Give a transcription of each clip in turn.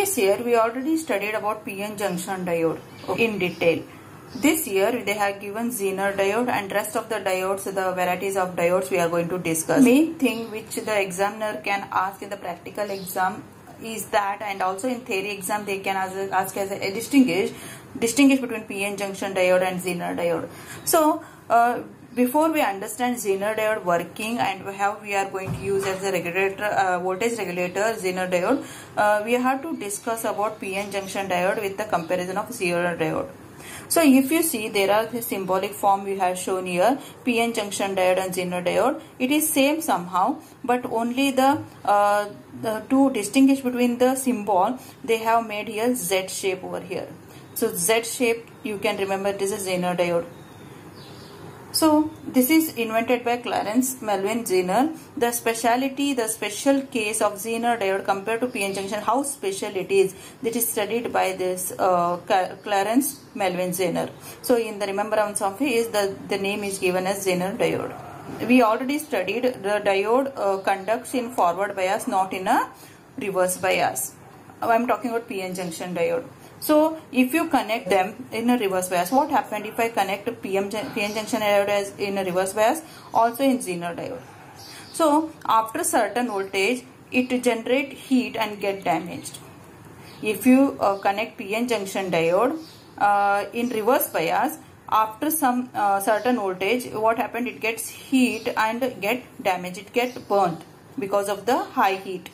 Previous year we already studied about PN junction diode in detail. This year they have given Zener diode and rest of the diodes, the varieties of diodes we are going to discuss. Main thing which the examiner can ask in the practical exam is that, and also in theory exam they can ask as a distinguish between PN junction diode and Zener diode. So before we understand Zener diode working and how we are going to use as a regulator, voltage regulator Zener diode, we have to discuss about PN junction diode with the comparison of Zener diode. So if you see, there are the symbolic form we have shown here, PN junction diode and Zener diode. It is same somehow, but only the to distinguish between the symbol, they have made here Z shape over here. So Z shape, you can remember it is a Zener diode. So this is invented by Clarence Melvin Zener. The speciality, the special case of Zener diode compared to PN junction, how special it is, that is studied by this Clarence Melvin Zener. So in the remembrance of his, the name is given as Zener diode. We already studied the diode conducts in forward bias, not in a reverse bias. I am talking about PN junction diode. So if you connect them in a reverse bias, what happened if I connect PN junction diode as in a reverse bias, also in Zener diode? So after certain voltage, it generate heat and get damaged. If you connect PN junction diode in reverse bias, after some certain voltage, what happened? It gets heat and get damaged. It get burnt because of the high heat.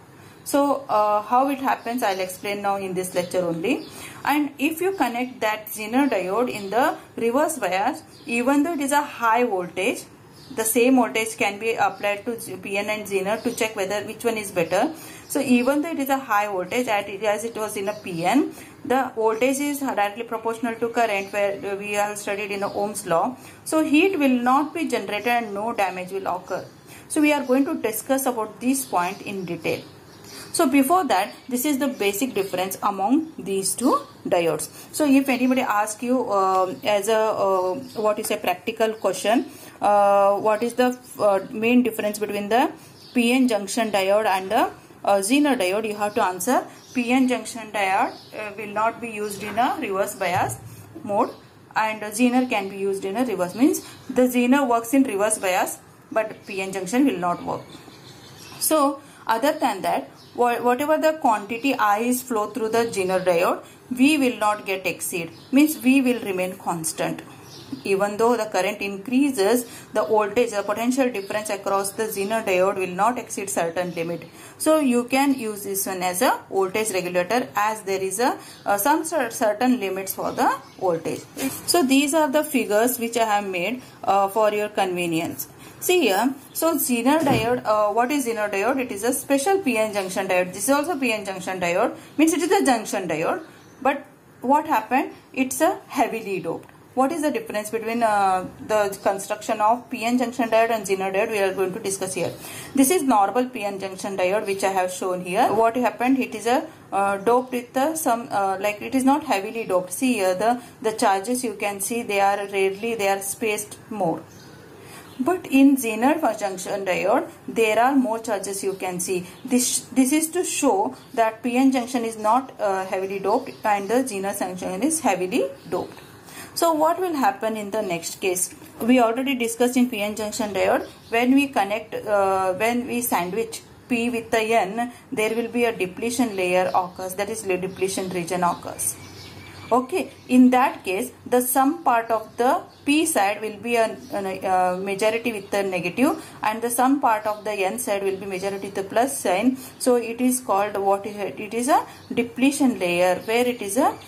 So how it happens, I'll explain now in this lecture only. And if you connect that Zener diode in the reverse bias, even though it is a high voltage, the same voltage can be applied to PN and Zener to check whether which one is better. So even though it is a high voltage, as it was in a PN, the voltage is directly proportional to current, where we have studied in the Ohm's law. So heat will not be generated and no damage will occur. So we are going to discuss about this point in detail. So before that, this is the basic difference among these two diodes. So if anybody asks you as a what is a practical question, what is the main difference between the PN junction diode and the Zener diode, you have to answer PN junction diode will not be used in a reverse bias mode, and Zener can be used in a reverse, means the Zener works in reverse bias but PN junction will not work. So other than that, whatever the quantity I is flow through the Zener diode, V will not get exceed, means V will remain constant. Even though the current increases, the voltage, the potential difference across the Zener diode will not exceed certain limit. So you can use this one as a voltage regulator, as there is a some certain limits for the voltage. So these are the figures which I have made for your convenience. See here, so Zener diode, what is Zener diode? It is a special PN junction diode. This is also PN junction diode, means it is a junction diode. But what happened? It's a heavily doped. What is the difference between the construction of PN junction diode and Zener diode? We are going to discuss here. This is normal PN junction diode which I have shown here. What happened? It is a doped with some like it is not heavily doped. See here, the charges you can see, they are rarely, they are spaced more. But in Zener junction diode, there are more charges you can see. This is to show that PN junction is not heavily doped and the Zener junction is heavily doped. So what will happen in the next case? We already discussed in PN junction diode, when we connect, when we sandwich P with the N, there will be a depletion layer occurs, that is the depletion region occurs. Okay, in that case, the some part of the P side will be a majority with the negative, and the some part of the N side will be majority with the plus sign. So it is called, what is it? It is a depletion layer, where it is a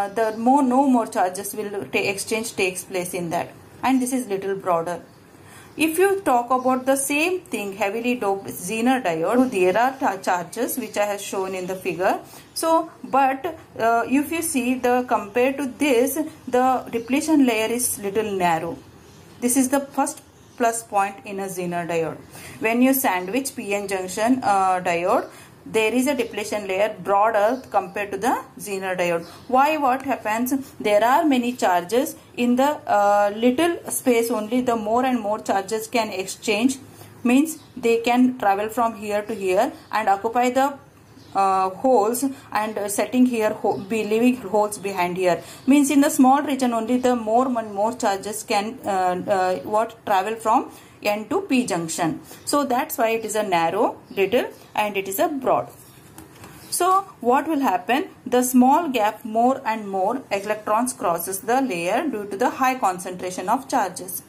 no more charges will exchange takes place in that, and this is little broader. If you talk about the same thing, heavily doped Zener diode, there are charges which I have shown in the figure. So, but if you see the compared to this, the depletion layer is little narrow. This is the first plus point in a Zener diode. When you sandwich PN junction diode, there is a depletion layer broader compared to the Zener diode. Why? What happens? There are many charges in the little space only. The more and more charges can exchange, means they can travel from here to here and occupy the holes and setting here leaving holes behind here. Means in the small region only the more and more charges can travel from N to P junction. So that's why it is a narrow, little, and it is a broad. So what will happen? The small gap, more and more electrons crosses the layer due to the high concentration of charges.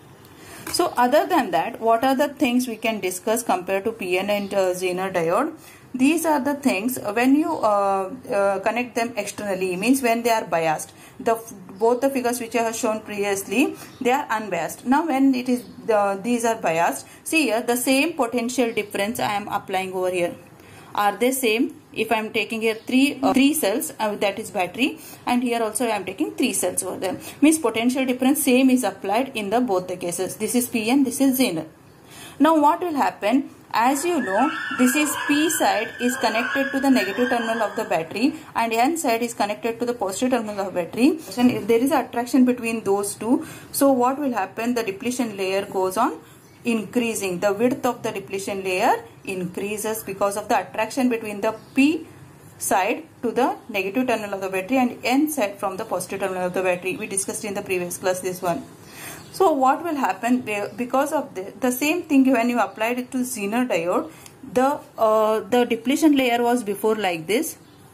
So other than that, what are the things we can discuss compared to PN and Zener diode? These are the things when you connect them externally, means when they are biased. Both the figures which I have shown previously, they are unbiased. Now when it is these are biased, see here the same potential difference I am applying over here. Are they same? If I am taking here three cells, that is battery, and here also I am taking 3 cells over there. Means potential difference same is applied in the both the cases. This is PN, this is Zener. Now what will happen? As you know, this is P side is connected to the negative terminal of the battery and N side is connected to the positive terminal of the battery. And if there is attraction between those two, so what will happen? The depletion layer goes on increasing. The width of the depletion layer increases because of the attraction between the P side to the negative terminal of the battery and N side from the positive terminal of the battery. We discussed in the previous class this one. So what will happen because of the same thing when you applied it to Zener diode, the depletion layer was before like this.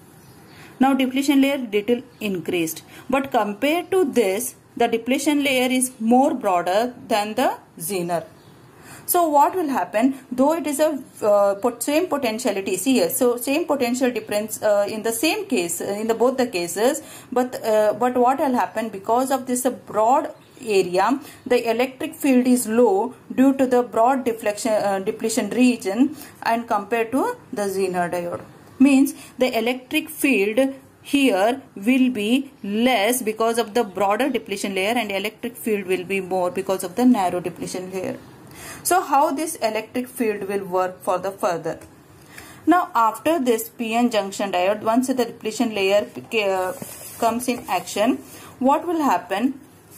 Now depletion layer little increased, but compared to this, the depletion layer is more broader than the Zener. So what will happen? Though it is a same potentiality, see here, so same potential difference in the same case in the both the cases, but what will happen? Because of this broad area, the electric field is low due to the broad depletion region and compared to the Zener diode. Means the electric field here will be less because of the broader depletion layer and electric field will be more because of the narrow depletion layer. So how this electric field will work for the further? Now after this PN junction diode, once the depletion layer comes in action, what will happen?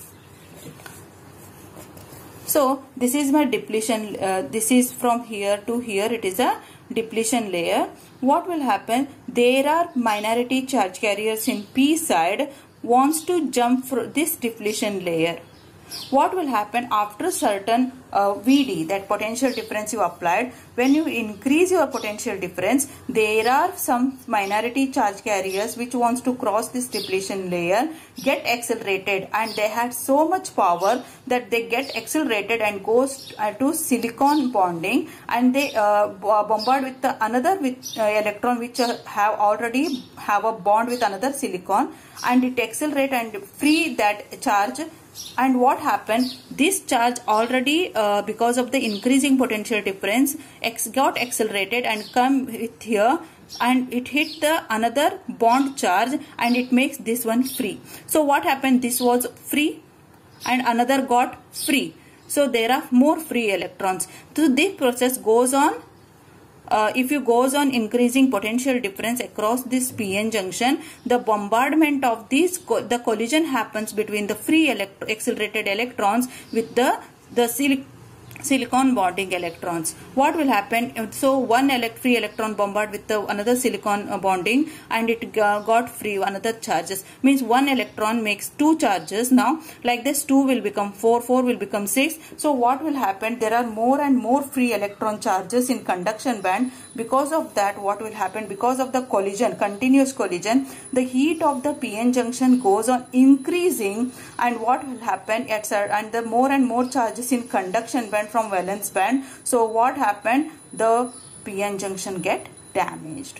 So this is my depletion, this is from here to here, it is a depletion layer. What will happen? There are minority charge carriers in P side wants to jump through this depletion layer. What will happen after certain VD, that potential difference you applied? When you increase your potential difference, there are some minority charge carriers which wants to cross this depletion layer, get accelerated, and they had so much power that they get accelerated and goes to silicon bonding, and they bombard with another electron which already have a bond with another silicon, and it accelerate and free that charge. And what happened? This charge already because of the increasing potential difference got accelerated and come with here, and it hit the another bond charge and it makes this one free. So what happened? This was free and another got free. So there are more free electrons. So this process goes on. If you goes on increasing potential difference across this PN junction, the bombardment of these, the collision happens between the free accelerated electrons with the silicon bonding electrons. What will happen? So one free electron bombard with the another silicon bonding and it got free another charges. Means one electron makes 2 charges. Now like this 2 will become 4, 4 will become 6. So what will happen? There are more and more free electron charges in conduction band. Because of that, what will happen? Because of the collision, continuous collision, the heat of the PN junction goes on increasing, and what will happen? And the more and more charges in conduction band from valence band. So what happened? The PN junction get damaged.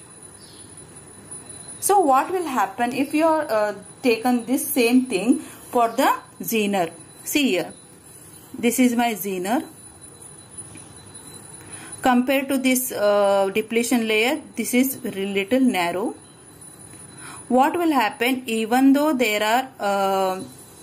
So what will happen if you are taken this same thing for the Zener? See here, this is my Zener. Compared to this depletion layer, this is little narrow. What will happen? Even though there are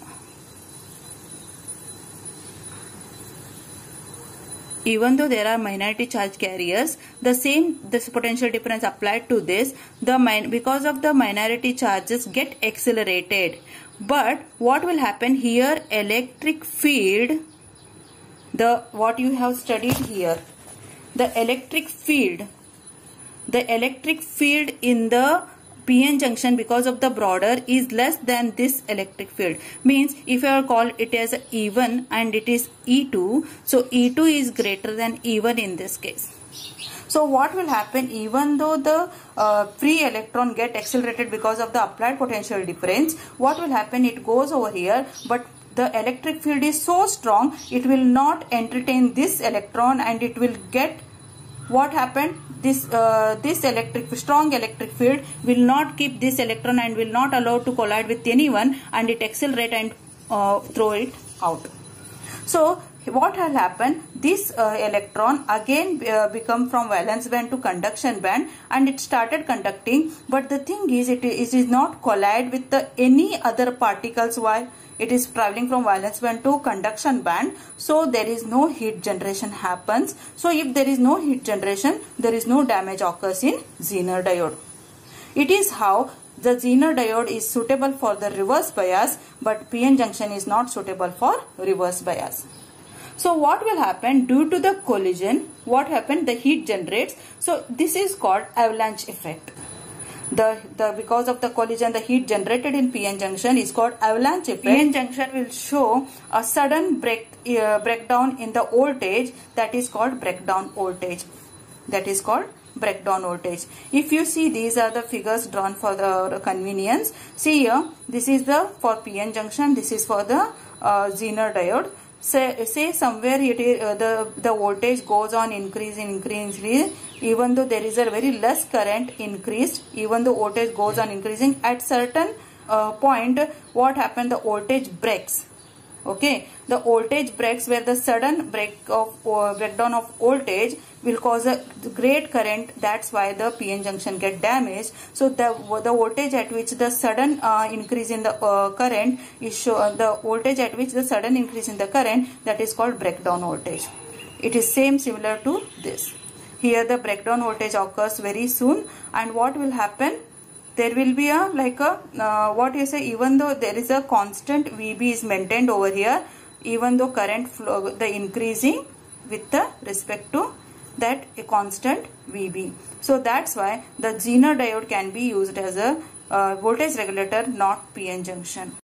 minority charge carriers, this potential difference applied to this, because of the minority charges get accelerated. But what will happen here? Electric field, what you have studied here, the electric field the electric field in the PN junction because of the border is less than this electric field. Means if I call it as E1 and it is E2, so E2 is greater than E1 in this case. So what will happen, even though the free electron get accelerated because of the applied potential difference, what will happen, it goes over here, but the electric field is so strong, it will not entertain this electron and it will get, what happened, this strong electric field will not keep this electron and will not allow to collide with anyone, and it accelerate and throw it out. So what will happen, this electron again become from valence band to conduction band and it started conducting, but the thing is it is not collide with any other particles while it is traveling from valence band to conduction band. So there is no heat generation happens. So if there is no heat generation, there is no damage occurs in Zener diode. It is how the Zener diode is suitable for the reverse bias, but PN junction is not suitable for reverse bias. So what will happen, due to the collision, what happened, the heat generates. So this is called avalanche effect. Because of the collision, the heat generated in PN junction is called avalanche effect. PN junction will show a sudden breakdown in the voltage, that is called breakdown voltage. That is called breakdown voltage. If you see, these are the figures drawn for the convenience. See here, this is the for PN junction, this is for the Zener diode. Say somewhere it is, the voltage goes on increasing, even though there is a very less current increased, even though voltage goes on increasing, at certain point what happened, the voltage breaks. Okay, the voltage breaks, where the sudden breakdown of voltage will cause a great current. That's why the PN junction get damaged. So the voltage at which the sudden increase in the current is the voltage at which the sudden increase in the current, that is called breakdown voltage. It is similar to this. Here the breakdown voltage occurs very soon, and what will happen, there will be a what you say, even though there is a constant VB is maintained over here, even though current flow the increasing with the respect to that a constant VB. So that's why the Zener diode can be used as a voltage regulator, not PN junction.